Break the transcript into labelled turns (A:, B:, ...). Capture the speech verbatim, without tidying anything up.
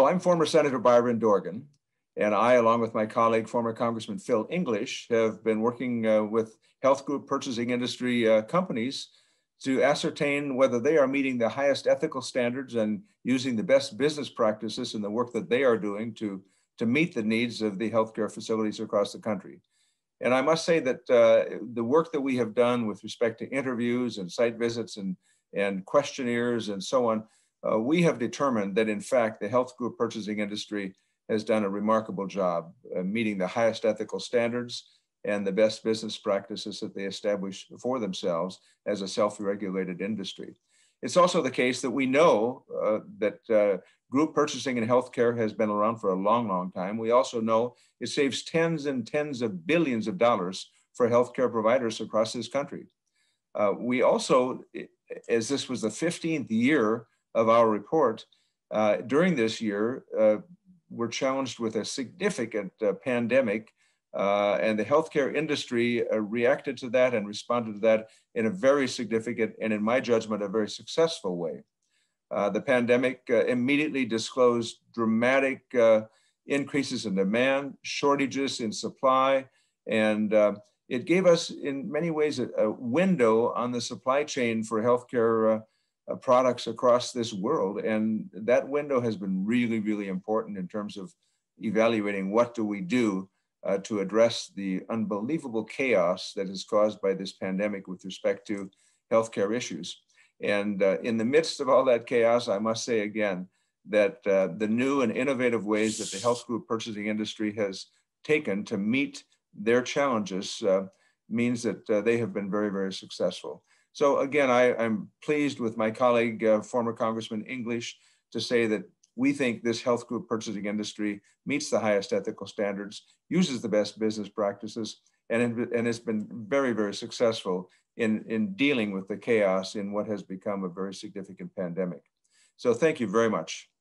A: I'm former Senator Byron Dorgan, and I, along with my colleague, former Congressman Phil English, have been working uh, with health group purchasing industry uh, companies to ascertain whether they are meeting the highest ethical standards and using the best business practices in the work that they are doing to, to meet the needs of the healthcare facilities across the country. And I must say that uh, the work that we have done with respect to interviews and site visits and, and questionnaires and so on, uh, we have determined that in fact, the health group purchasing industry has done a remarkable job uh, meeting the highest ethical standards and the best business practices that they establish for themselves as a self-regulated industry. It's also the case that we know uh, that uh, group purchasing in healthcare has been around for a long, long time. We also know it saves tens and tens of billions of dollars for healthcare providers across this country. Uh, we also, as this was the fifteenth year of our report, uh, during this year, uh, we're challenged with a significant uh, pandemic. Uh, and the healthcare industry uh, reacted to that and responded to that in a very significant and, in my judgment, a very successful way. Uh, the pandemic uh, immediately disclosed dramatic uh, increases in demand, shortages in supply, and uh, it gave us, in many ways, a, a window on the supply chain for healthcare uh, uh, products across this world. And that window has been really, really important in terms of evaluating what do we do Uh, to address the unbelievable chaos that is caused by this pandemic with respect to healthcare issues. And uh, in the midst of all that chaos, I must say again that uh, the new and innovative ways that the health group purchasing industry has taken to meet their challenges uh, means that uh, they have been very, very successful. So again, I, I'm pleased with my colleague, uh, former Congressman English, to say that we think this health group purchasing industry meets the highest ethical standards, uses the best business practices, and, and has been very, very successful in, in dealing with the chaos in what has become a very significant pandemic. So thank you very much.